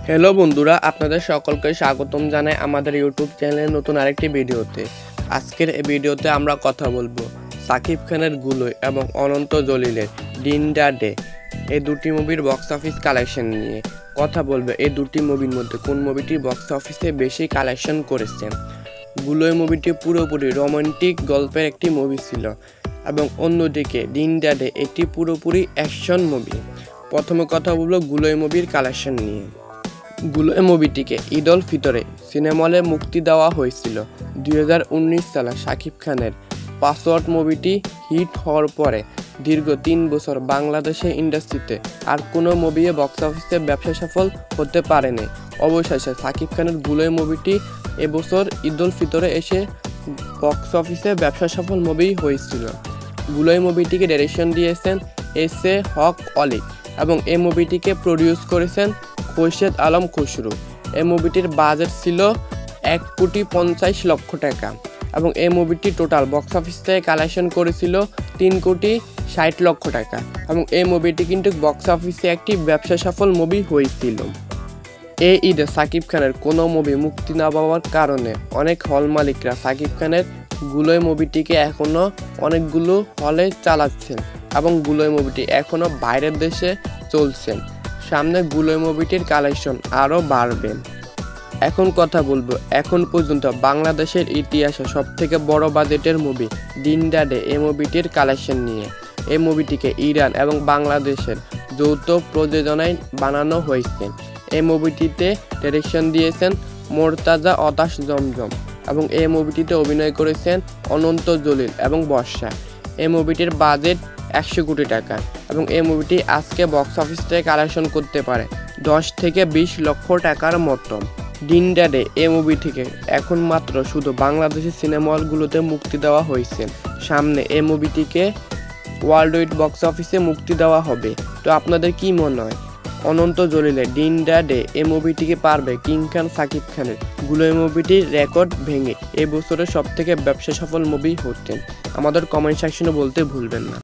Hello বন্ধুরা, আপনাদের সকলকে স্বাগতম জানাই আমাদের ইউটিউব চ্যানেলের নতুন আরেকটি ভিডিওতে। আজকের এই ভিডিওতে আমরা কথা বলবো সাকিব খানের গুলো এবং অনন্ত জলিলের দিন দ্য ডে এই দুটি মুভির বক্স অফিস কালেকশন নিয়ে কথা বলবো। এই দুটি মুভির মধ্যে কোন মুভিটি বক্স অফিসে বেশি কালেকশন করেছে। গুলোই মুভিটি পুরোপুরি রোমান্টিক গল্পের একটি মুভি ছিল এবং অন্যদিকে দিন দ্য ডে একটি পুরোপুরি অ্যাকশন মুভি। প্রথমে কথা বলবো গুলোই মুভির কালেকশন নিয়ে। গুলোই মুভিটিকে ঈদ উল ফিতরে সিনেমা হলে মুক্তি দেওয়া হয়েছিল। 2019 সালে শাকিব খানের পাসওয়ার্ড মুভিটি হিট হওয়ার পরে দীর্ঘ 3 বছর বাংলাদেশের ইন্ডাস্ট্রিতে আর কোনো মুভি বক্স অফিসে ব্যবসা সফল হতে পারেনি। অবশেষে শাকিব খানের গুলোই মুভিটি এবছর ঈদ উল ফিতরে এসে বক্স অফিসে ব্যবসা সফল মুভি হয়েছিল। গুলোই মুভিটিকে ডিরেকশন দিয়েছেন এস.এ. হক অলি এবং এই মুভিটিকে প্রডিউস করেছেন খোরশেদ আলম খসরু। এই মুভিটির বাজেট ছিল 1,50,00,000 টাকা এবং এই মুভিটি টোটাল বক্স অফিস থেকে কালেকশন করেছিল 3,60,00,000 টাকা এবং এই মুভিটি কিন্তু বক্স অফিসে একটি ব্যবসা সফল মুভি হয়েছিল। এই ঈদে সাকিব খানের কোনো মুভি মুক্তি না পাওয়ার কারণে অনেক হল মালিকরা সাকিব খানের গুলোই মুভিটিকে এখনও অনেকগুলো হলে চালাচ্ছেন এবং গুলোই মুভিটি এখনও বাইরের দেশে চলছে। সামনে গুলোই মুভিটির কালেকশন আরও বাড়বে। এখন কথা বলবো এখন পর্যন্ত বাংলাদেশের ইতিহাসে সবথেকে বড় বাজেটের মুভি দিন দ্য ডে এই মুভিটির কালেকশন নিয়ে। এই মুভিটিকে ইরান এবং বাংলাদেশের যৌথ প্রযোজনায় বানানো হয়েছে। এই মুভিটিতে ডিরেকশন দিয়েছেন মোর্তাজা অতাশ জমজম এবং এই মুভিটিতে অভিনয় করেছেন অনন্ত জলিল এবং বর্ষা। এই মুভিটির বাজেট 100 কোটি টাকা এবং এই মুভিটি আজকে বক্স অফিস থেকে কালেকশন করতে পারে 10 থেকে 20 লক্ষ টাকার মতো। দিন দ্য ডে এই মুভিটিকে এখন মাত্র শুধু বাংলাদেশের সিনেমা হলগুলোতে মুক্তি দেওয়া হয়েছে। সামনে এই মুভিটিকে ওয়ার্ল্ড ওয়াইড বক্স অফিসে মুক্তি দেওয়া হবে। তো আপনাদের কি মনে হয় অনন্ত জলিলের দিন দ্য ডে এই মুভিটিকে পারবে কিং খান সাকিব খানের গুলোই মুভিটির রেকর্ড ভেঙে এই বছরের সবথেকে ব্যবসা সফল মুভি হতেন? আমাদের কমেন্ট সেকশনে বলতে ভুলবেন না।